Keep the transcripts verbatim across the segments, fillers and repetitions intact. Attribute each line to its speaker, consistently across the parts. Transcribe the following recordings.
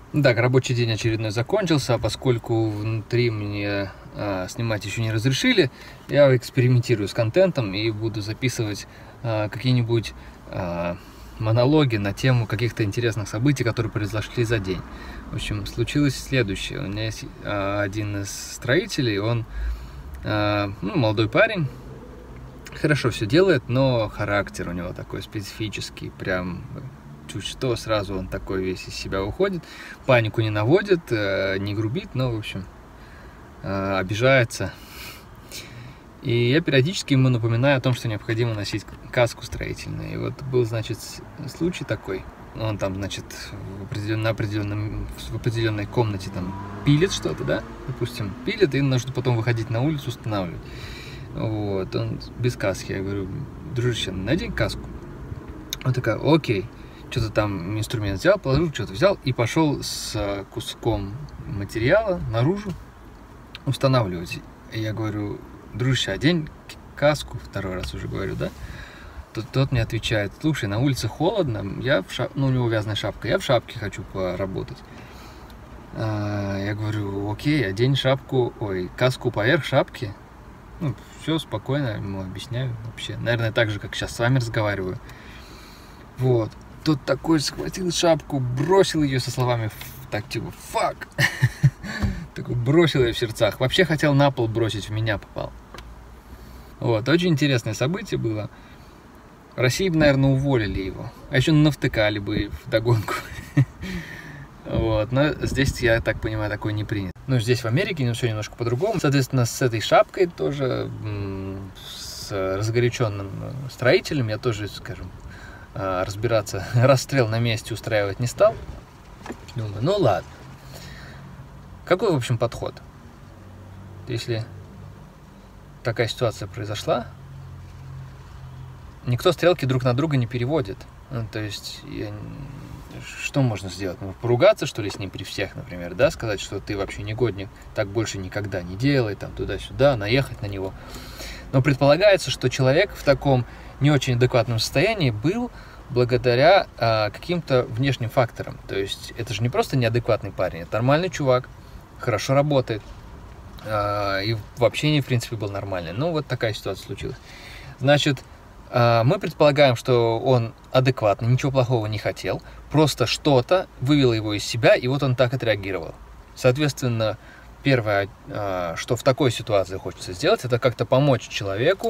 Speaker 1: Так, рабочий день очередной закончился, а поскольку внутри мне а, снимать еще не разрешили, я экспериментирую с контентом и буду записывать а, какие-нибудь а, монологи на тему каких-то интересных событий, которые произошли за день. В общем, случилось следующее. У меня есть а, один из строителей, он а, ну, молодой парень, хорошо все делает, но характер у него такой специфический, прям... чуть что, сразу он такой весь из себя уходит, панику не наводит, не грубит, но, в общем, обижается. И я периодически ему напоминаю о том, что необходимо носить каску строительную. И вот был, значит, случай такой. Он там, значит, в, определен... на определенном... в определенной комнате там пилит что-то, да, допустим, пилит, и нужно потом выходить на улицу, устанавливать. Вот, он без каски. Я говорю: дружище, надень каску. Он такая: окей. Что-то там инструмент взял, положил, что-то взял и пошел с куском материала наружу устанавливать. И я говорю: дружище, одень каску, второй раз уже говорю, да? Тот, тот мне отвечает: слушай, на улице холодно, я в шап... ну, у него вязаная шапка, я в шапке хочу поработать. А, я говорю: окей, одень шапку, ой, каску поверх шапки. Ну, все спокойно, ему объясняю вообще. Наверное, так же, как сейчас с вами разговариваю. Вот. Тот такой схватил шапку, бросил ее со словами так типа «фак». Такой бросил ее в сердцах. Вообще хотел на пол бросить, в меня попал. Вот, очень интересное событие было. В России бы, наверное, уволили его. А еще навтыкали бы вдогонку. Вот, но здесь, я так понимаю, такой не принят. Ну, здесь в Америке ну, все немножко по-другому. Соответственно, с этой шапкой тоже, с разгоряченным строителем, я тоже, скажем, разбираться, расстрел на месте устраивать не стал. Думаю, ну ладно. Какой, в общем, подход? Если такая ситуация произошла, никто стрелки друг на друга не переводит. Ну, то есть, я... что можно сделать? Ну, поругаться, что ли, с ним при всех, например, да? Сказать, что ты вообще негодник, так больше никогда не делай, там, туда-сюда, наехать на него. Но предполагается, что человек в таком не очень адекватном состоянии был благодаря а, каким-то внешним факторам. То есть это же не просто неадекватный парень, это нормальный чувак, хорошо работает, а, и в общении, в принципе, был нормальный. Ну, вот такая ситуация случилась. Значит, а, мы предполагаем, что он адекватный, ничего плохого не хотел, просто что-то вывело его из себя, и вот он так отреагировал. Соответственно, первое, а, что в такой ситуации хочется сделать, это как-то помочь человеку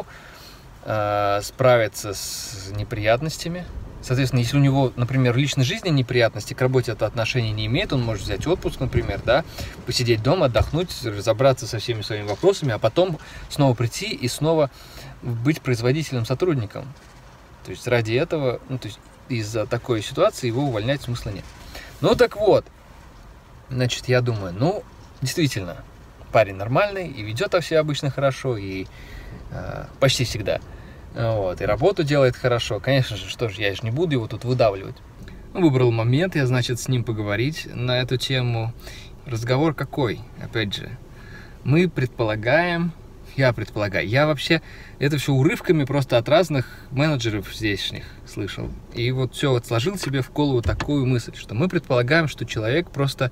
Speaker 1: а, справиться с неприятностями. Соответственно, если у него, например, в личной жизни неприятности, к работе это отношения не имеет, он может взять отпуск, например, да, посидеть дома, отдохнуть, разобраться со всеми своими вопросами, а потом снова прийти и снова быть производительным сотрудником. То есть ради этого, ну, то есть из-за такой ситуации его увольнять смысла нет. Ну так вот, значит, я думаю, ну, действительно, парень нормальный и ведет себя обычно хорошо, и э, почти всегда. Вот, и работу делает хорошо. Конечно же, что ж, я же не буду его тут выдавливать. Выбрал момент, я, значит, с ним поговорить на эту тему. Разговор какой? Опять же, мы предполагаем, я предполагаю, я вообще это все урывками просто от разных менеджеров здешних слышал. И вот все вот сложил себе в голову такую мысль, что мы предполагаем, что человек просто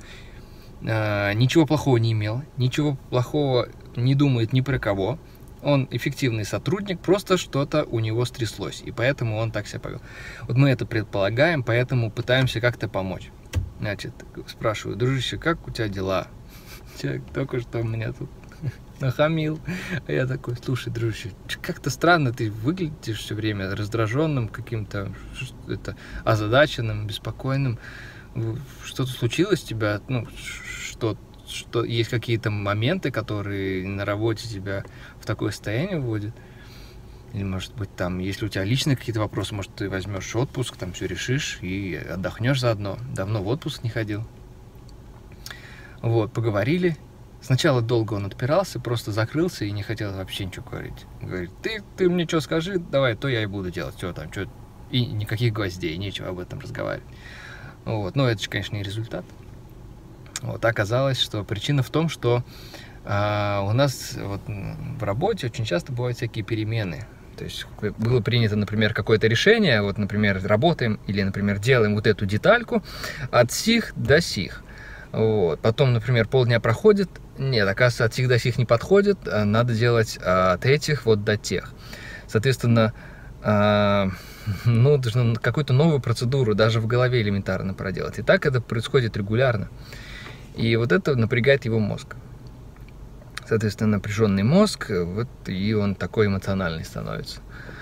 Speaker 1: э, ничего плохого не имел, ничего плохого не думает ни про кого. Он эффективный сотрудник, просто что-то у него стряслось, и поэтому он так себя повел. Вот мы это предполагаем, поэтому пытаемся как-то помочь. Значит, спрашиваю: дружище, как у тебя дела? Человек только что меня тут нахамил. А я такой: слушай, дружище, как-то странно ты выглядишь все время раздраженным, каким-то это, озадаченным, беспокойным. Что-то случилось у тебя? Ну, что что есть какие-то моменты, которые на работе тебя в такое состояние вводят? Или, может быть, там, если у тебя личные какие-то вопросы, может, ты возьмешь отпуск, там все решишь и отдохнешь заодно. Давно в отпуск не ходил. Вот, поговорили. Сначала долго он отпирался, просто закрылся и не хотел вообще ничего говорить. Говорит: ты, ты мне что скажи, давай, то я и буду делать. Что там, что... И никаких гвоздей, нечего об этом разговаривать. Вот, но это же, конечно, не результат. Вот, оказалось, что причина в том, что а, у нас вот, в работе очень часто бывают всякие перемены. То есть было принято, например, какое-то решение, вот, например, работаем или, например, делаем вот эту детальку от сих до сих. Вот. Потом, например, полдня проходит, нет, оказывается, от сих до сих не подходит, надо делать от этих вот до тех. Соответственно, ну, нужно какую-то новую процедуру даже в голове элементарно проделать. И так это происходит регулярно. И вот это напрягает его мозг. Соответственно, напряженный мозг, вот, и он такой эмоциональный становится.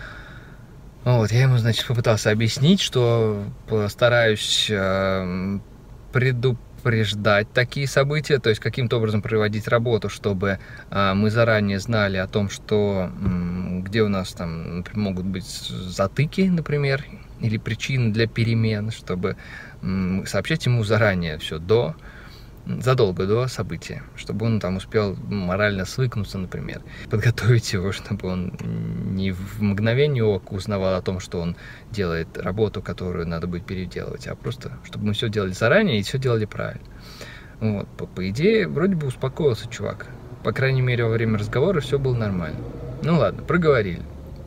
Speaker 1: Вот, я ему, значит, попытался объяснить, что постараюсь э, предупреждать такие события, то есть каким-то образом проводить работу, чтобы э, мы заранее знали о том, что э, где у нас там например, могут быть затыки, например, или причины для перемен, чтобы э, сообщать ему заранее все до... задолго до события, чтобы он там успел морально свыкнуться, например, подготовить его, чтобы он не в мгновение ока узнавал о том, что он делает работу, которую надо будет переделывать, а просто, чтобы мы все делали заранее и все делали правильно. Вот, по, по идее, вроде бы успокоился чувак. По крайней мере, во время разговора все было нормально. Ну ладно, проговорили.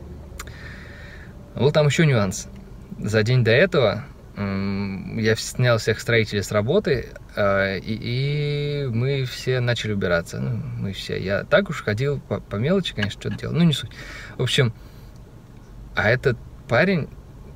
Speaker 1: Был там еще нюанс. За день до этого я снял всех строителей с работы, и, и мы все начали убираться. Ну, мы все. Я так уж ходил по, по мелочи, конечно, что-то делал. Ну, не суть. В общем, а этот парень,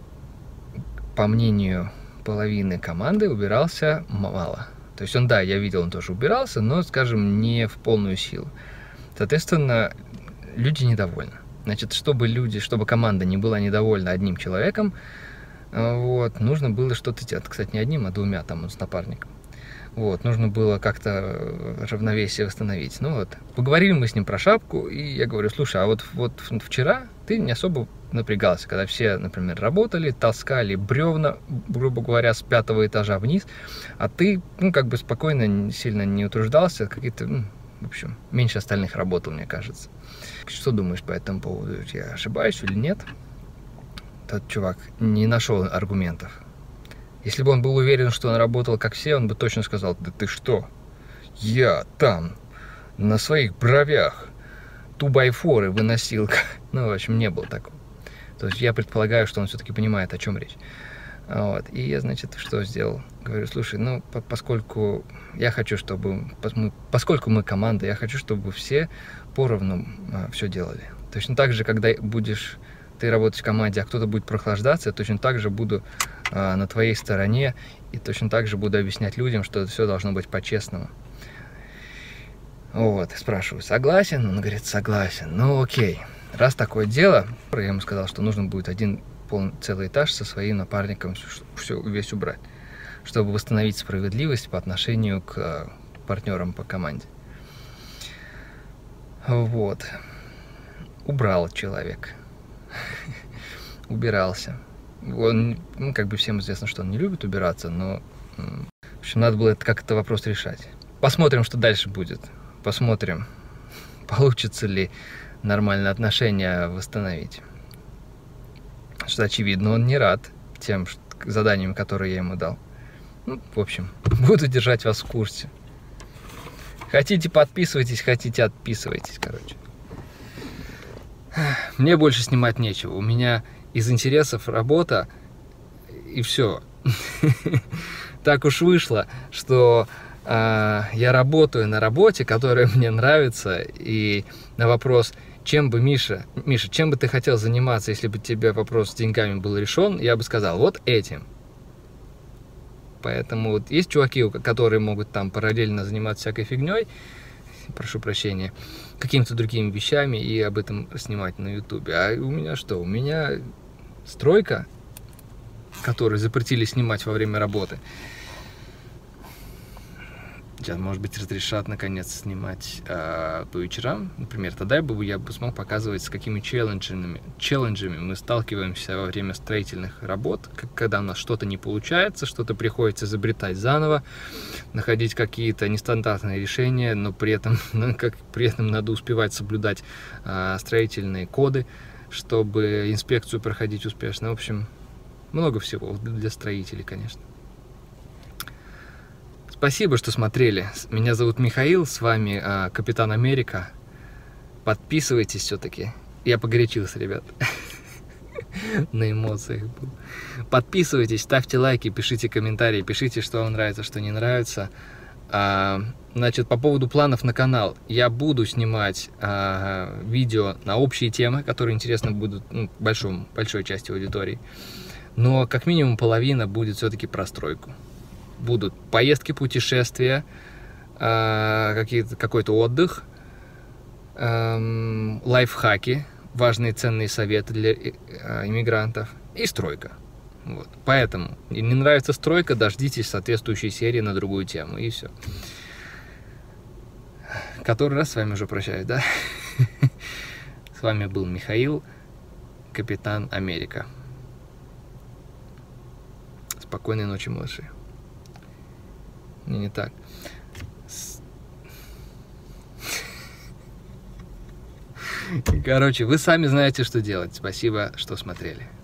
Speaker 1: по мнению половины команды, убирался мало. То есть он, да, я видел, он тоже убирался, но, скажем, не в полную силу. Соответственно, люди недовольны. Значит, чтобы люди, чтобы команда не была недовольна одним человеком, вот, нужно было что-то делать. Кстати, не одним, а двумя, там, с напарником. Вот, нужно было как-то равновесие восстановить. Ну вот, поговорили мы с ним про шапку, и я говорю, слушай, а вот, вот вчера ты не особо напрягался, когда все, например, работали, таскали бревна, грубо говоря, с пятого этажа вниз, а ты, ну, как бы спокойно, сильно не утруждался, какие-то, ну, в общем, меньше остальных работал, мне кажется. Что думаешь по этому поводу? Я ошибаюсь или нет? Тот чувак не нашел аргументов. Если бы он был уверен, что он работал как все, он бы точно сказал, да ты что, я там на своих бровях ту-бай-форы выносил. Ну, в общем, не было такого. То есть я предполагаю, что он все-таки понимает, о чем речь. Вот. И я, значит, что сделал? Говорю, слушай, ну, по поскольку я хочу, чтобы, мы, поскольку мы команда, я хочу, чтобы все поровну а, все делали. Точно так же, когда будешь... ты работаешь в команде, а кто-то будет прохлаждаться, я точно так же буду э, на твоей стороне и точно так же буду объяснять людям, что все должно быть по-честному. Вот, спрашиваю, согласен? Он говорит, согласен. Ну окей, раз такое дело, я ему сказал, что нужно будет один полный, целый этаж со своим напарником все, весь убрать, чтобы восстановить справедливость по отношению к э, партнерам по команде. Вот. Убрал человек. Убирался. Он, ну, как бы всем известно, что он не любит убираться, но, в общем, надо было это как-то вопрос решать. Посмотрим, что дальше будет. Посмотрим, получится ли нормальные отношения восстановить. Что очевидно, он не рад тем заданиям, которые я ему дал. Ну, в общем, буду держать вас в курсе. Хотите, подписывайтесь, хотите, отписывайтесь, короче. Мне больше снимать нечего. У меня из интересов работа, и все. Так уж вышло, что э, я работаю на работе, которая мне нравится, и на вопрос, чем бы, Миша, Миша, чем бы ты хотел заниматься, если бы тебе вопрос с деньгами был решен, я бы сказал, вот этим. Поэтому вот есть чуваки, которые могут там параллельно заниматься всякой фигней, прошу прощения, какими-то другими вещами и об этом снимать на ютубе. А у меня что? У меня стройка, которую запретили снимать во время работы. Сейчас, может быть, разрешат наконец снимать э, по вечерам. Например, тогда бы я бы смог показывать, с какими челленджами, челленджами мы сталкиваемся во время строительных работ, когда у нас что-то не получается, что-то приходится изобретать заново, находить какие-то нестандартные решения, но при этом, ну, как, при этом надо успевать соблюдать э, строительные коды, чтобы инспекцию проходить успешно. В общем, много всего для строителей, конечно. Спасибо, что смотрели. Меня зовут Михаил, с вами э, Капитан Америка. Подписывайтесь все-таки. Я погорячился, ребят. На эмоциях был. Подписывайтесь, ставьте лайки, пишите комментарии, пишите, что вам нравится, что не нравится. А, значит, по поводу планов на канал. Я буду снимать а, видео на общие темы, которые интересны будут ну, большому, большой части аудитории. Но как минимум половина будет все-таки про стройку. Будут поездки, путешествия, а, какие-то, какой-то отдых, а, лайфхаки, важные ценные советы для а, иммигрантов и стройка. Вот. Поэтому, если не нравится стройка, дождитесь соответствующей серии на другую тему, и все. Который раз с вами уже прощаюсь, да? С вами был Михаил, Капитан Америка. Спокойной ночи, малыши. Не, не так. Короче, вы сами знаете, что делать. Спасибо, что смотрели.